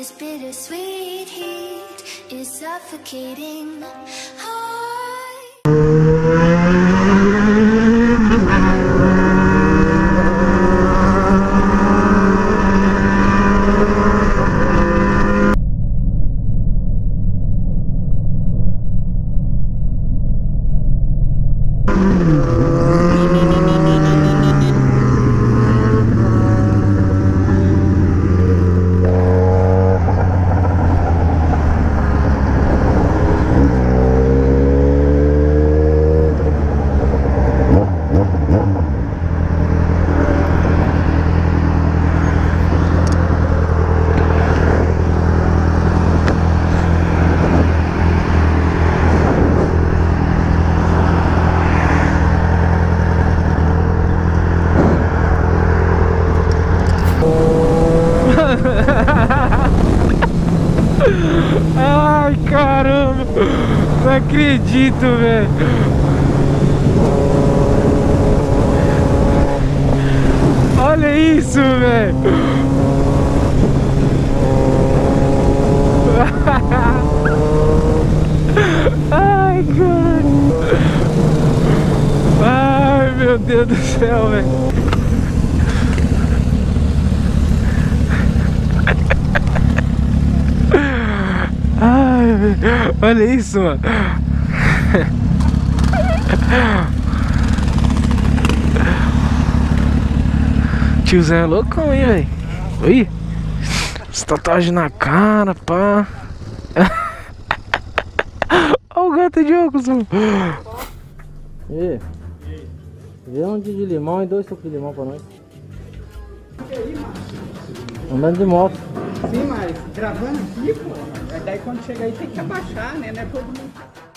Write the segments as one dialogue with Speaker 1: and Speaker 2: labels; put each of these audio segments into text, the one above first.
Speaker 1: This bittersweet heat is suffocating.
Speaker 2: Ai, caramba! Não acredito, velho! Olha isso, velho! Ai, cara! Ai, meu Deus do céu, velho! Olha isso, mano. Tiozão é loucão, hein, velho. Oi. Essa tatuagem na cara, pá. Olha o gato de óculos, mano.
Speaker 3: E aí? Vê um de limão e 2 sucos de limão pra nós. Andando de moto.
Speaker 4: Sim, mas gravando aqui, pô. Daí quando chega aí tem que abaixar, né? Não é todo mundo.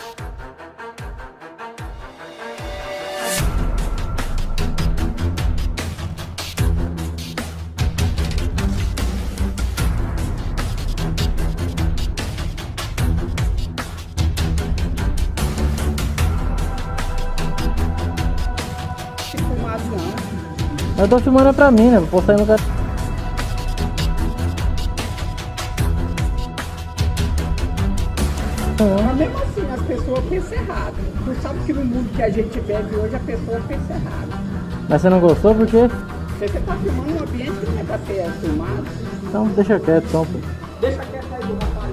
Speaker 4: Filmado não.
Speaker 3: Eu tô filmando pra mim, né? Vou postar aí no canal.
Speaker 4: Mas mesmo assim, as pessoas pensam errado. Tu sabe que no mundo que a gente vive hoje, a pessoa pensa errado.
Speaker 3: Mas você não gostou por quê?
Speaker 4: Você tá filmando um ambiente que não é pra ser filmado.
Speaker 3: Então deixa quieto, então.
Speaker 4: Deixa quieto aí do rapaz.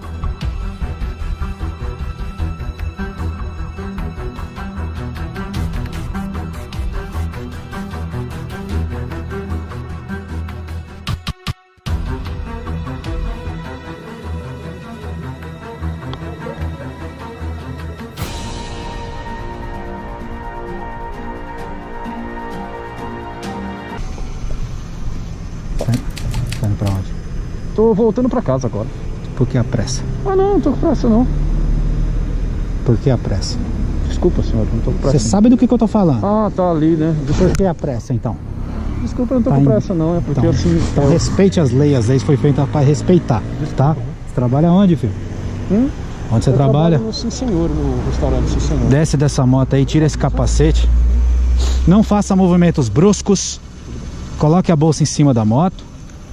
Speaker 5: Tá indo pra onde?
Speaker 2: Tô voltando pra casa agora.
Speaker 5: Por que a pressa?
Speaker 2: Ah, não tô com pressa, não.
Speaker 5: Por que a pressa?
Speaker 2: Desculpa, senhor, não tô com pressa.
Speaker 5: Você sabe do que eu tô falando?
Speaker 2: Ah, tá ali, né?
Speaker 5: Por que a pressa, então?
Speaker 2: Desculpa, eu não tô
Speaker 5: Tá
Speaker 2: com
Speaker 5: indo.
Speaker 2: pressa, não. É porque
Speaker 5: Então,
Speaker 2: assim...
Speaker 5: então respeite as leis. As leis foi feita para respeitar, tá? Você trabalha onde, filho? Onde você
Speaker 2: eu
Speaker 5: trabalha?
Speaker 2: trabalho no Sim Senhor, no restaurante Sim Senhor.
Speaker 5: Desce dessa moto aí, tira esse capacete. Não faça movimentos bruscos. Coloque a bolsa em cima da moto.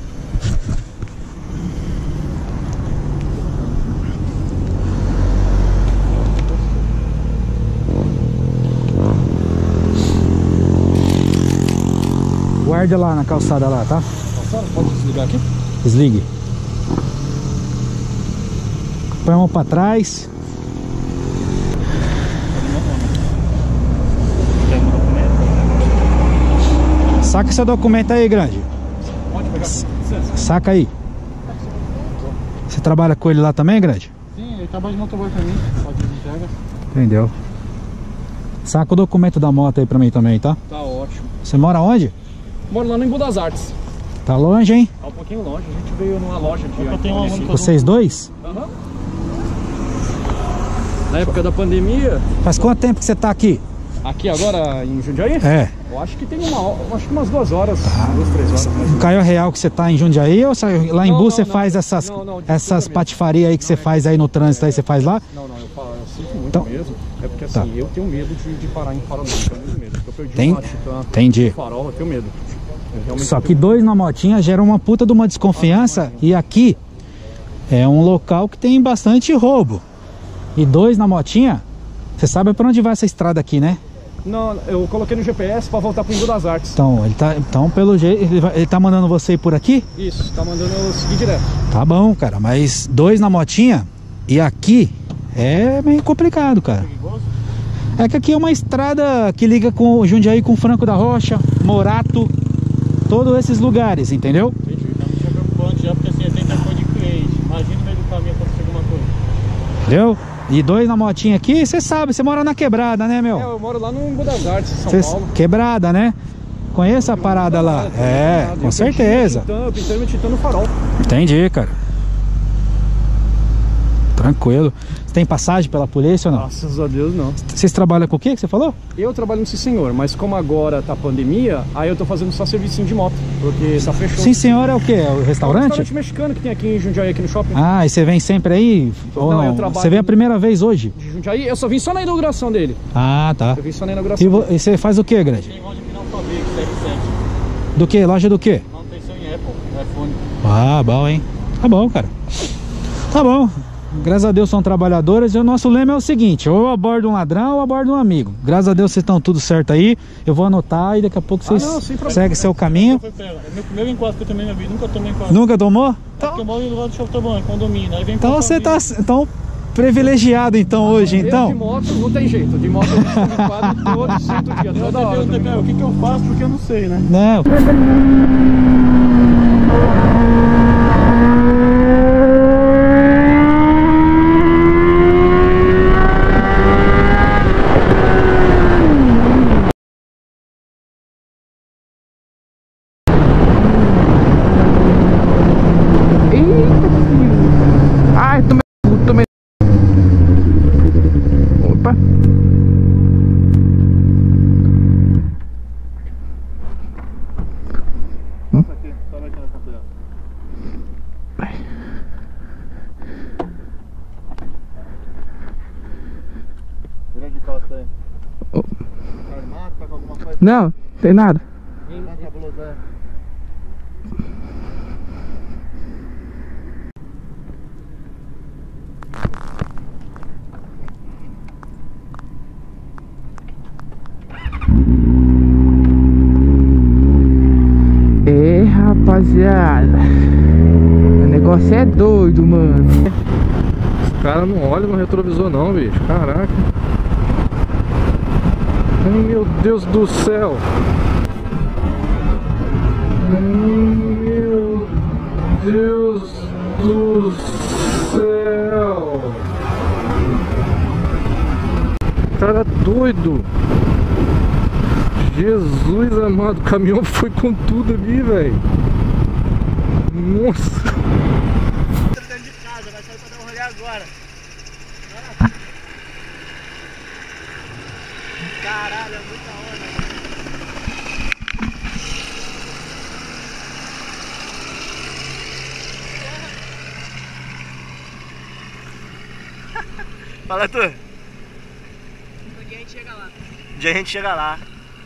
Speaker 5: Guarde lá na calçada lá, tá?
Speaker 2: Pode desligar aqui?
Speaker 5: Desligue. Põe a mão pra trás. Saca seu documento aí, grande.
Speaker 2: Pode pegar.
Speaker 5: Saca aí. Você trabalha com ele lá também, grande?
Speaker 2: Sim, ele trabalha de motoboy pra mim. Pode entrega.
Speaker 5: Entendeu? Saca o documento da moto aí pra mim também, tá?
Speaker 2: Tá ótimo.
Speaker 5: Você mora onde?
Speaker 2: Moro lá no Embu das Artes.
Speaker 5: Tá longe, hein?
Speaker 2: Tá um pouquinho longe. A gente veio numa loja aqui.
Speaker 4: Eu tenho uma
Speaker 5: Vocês dois?
Speaker 2: Aham. Na época da pandemia.
Speaker 5: Faz quanto tempo que você tá aqui?
Speaker 2: Aqui agora em Jundiaí?
Speaker 5: É.
Speaker 2: Eu acho que tem acho que umas 2 horas, 2, 3 horas. Mais
Speaker 5: No Caio Real que você tá em Jundiaí ou lá em
Speaker 2: Não,
Speaker 5: Bu
Speaker 2: não,
Speaker 5: você
Speaker 2: não.
Speaker 5: faz essas,
Speaker 2: Não, não, de
Speaker 5: essas
Speaker 2: Curitiba
Speaker 5: patifarias aí que você faz aí no trânsito aí, você faz lá?
Speaker 2: Não, eu sinto muito
Speaker 5: Então-
Speaker 2: mesmo. É porque assim,
Speaker 5: Tá.
Speaker 2: eu tenho medo de parar em farol, eu tenho muito medo. Porque eu perdi
Speaker 5: Tem-
Speaker 2: uma Titan
Speaker 5: Entendi.
Speaker 2: no farol, eu tenho medo. Eu realmente
Speaker 5: Só que
Speaker 2: tenho-
Speaker 5: 2 na motinha gera uma puta de uma desconfiança. E aqui é um local que tem bastante roubo. E 2 na motinha, você sabe pra onde vai essa estrada aqui, né?
Speaker 6: Não, eu coloquei no GPS pra voltar pro Embu das Artes.
Speaker 5: Então pelo jeito, ele tá mandando você ir por aqui?
Speaker 6: Isso, tá mandando eu seguir direto.
Speaker 5: Tá bom, cara, mas 2 na motinha e aqui é meio complicado, cara. É que aqui é uma estrada que liga com Jundiaí com Franco da Rocha, Morato, todos esses lugares, entendeu?
Speaker 3: Entendi, tá me preocupando já, porque assim, é tempo de cliente. Imagina no meio do caminho acontecer alguma coisa.
Speaker 5: Entendeu? E 2 na motinha aqui, você sabe, você mora na quebrada, né, meu?
Speaker 6: Eu moro lá no Embu das Artes, São Paulo.
Speaker 5: Quebrada, né? Conheço a parada lá. É, com certeza.
Speaker 6: Eu pintei meu Titã no farol.
Speaker 5: Entendi, cara. Tranquilo. Você tem passagem pela polícia ou não?
Speaker 6: Graças a Deus, não.
Speaker 5: Vocês trabalham com o que você falou?
Speaker 6: Eu trabalho no Sim Senhor, mas como agora tá pandemia, aí eu tô fazendo só servicinho de moto, porque tá fechado.
Speaker 5: Sim, senhor, é o quê? É o
Speaker 6: É um
Speaker 5: restaurante?
Speaker 6: restaurante mexicano que tem aqui em Jundiaí, aqui no shopping.
Speaker 5: Ah, e você vem sempre aí? Ou
Speaker 6: Não, eu
Speaker 5: não?
Speaker 6: trabalho
Speaker 5: Você vem a primeira vez hoje?
Speaker 6: De Jundiaí, eu só vim só na inauguração dele.
Speaker 5: Ah, tá.
Speaker 6: Eu vim só na inauguração dele.
Speaker 5: E você faz o que, grande?
Speaker 3: Tem loja de final Fabric, 77.
Speaker 5: Do que? Loja do quê?
Speaker 3: Manutenção em Apple, iPhone.
Speaker 5: Ah, bom, hein? Tá bom, cara. Tá bom. Graças a Deus são trabalhadoras. E o nosso lema é o seguinte: ou eu abordo um ladrão ou abordo um amigo. Graças a Deus vocês estão tudo certo aí. Eu vou anotar e daqui a pouco vocês seguem seu caminho.
Speaker 3: É meu primeiro enquadro que eu tomei na minha vida, nunca tomei enquadro.
Speaker 5: Nunca tomou?
Speaker 3: Porque eu moro do lado do Shopping Tabanho, condomínio. Aí vem
Speaker 5: Então você tá privilegiado então hoje,
Speaker 6: Eu de
Speaker 5: então.
Speaker 6: moto não tem jeito, de moto eu estou em quadro todo santo dia, toda hora.
Speaker 3: o que eu faço porque eu não sei, né?
Speaker 5: Não.
Speaker 2: Ai, tomei. Opa. Não, tem nada. É, rapaziada, o negócio é doido, mano.
Speaker 6: Os caras não olham no retrovisor não, bicho, caraca. Ai, meu Deus do céu. Meu Deus do céu. Cara doido. Jesus amado, o caminhão foi com tudo ali, velho. Nossa.
Speaker 3: Dentro de casa, vai sair pra dar um rolê agora. Caralho, é muita onda. Fala, Arthur. Um dia a gente chega lá. Um dia a gente chega lá.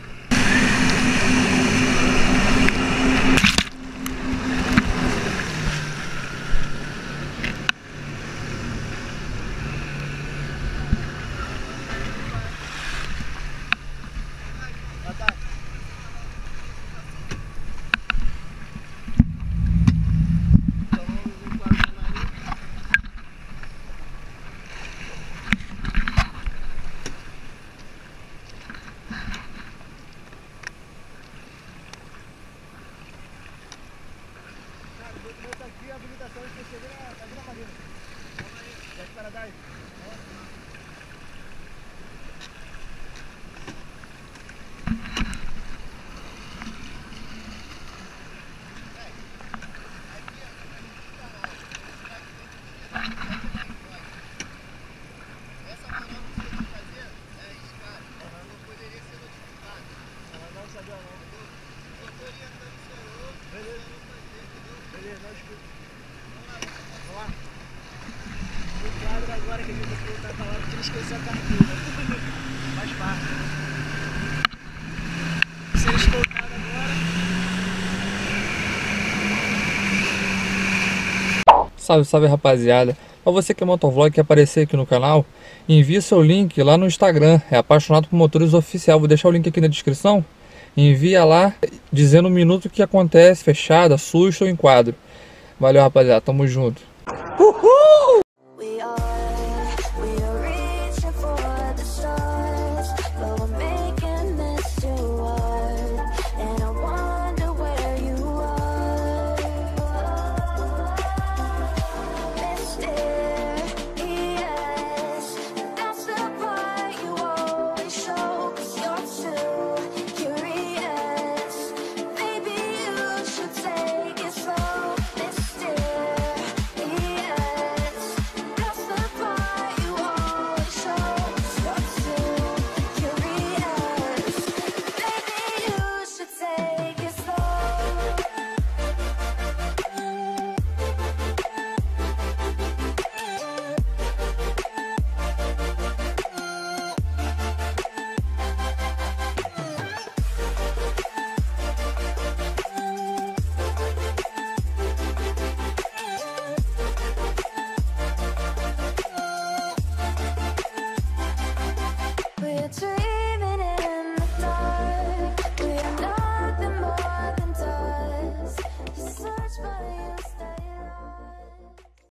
Speaker 3: Agora que a gente vai voltar pra lá, porque ele esqueceu a carteira. Mais fácil. Ser escoltado agora.
Speaker 7: Salve, salve rapaziada. Pra você que é motovlog e quer aparecer aqui no canal, envie seu link lá no Instagram, é Apaixonado por Motores Oficial. Vou deixar o link aqui na descrição. Envia lá dizendo o minuto que acontece, fechada, susto ou enquadro. Valeu rapaziada, tamo junto.
Speaker 8: Uhul!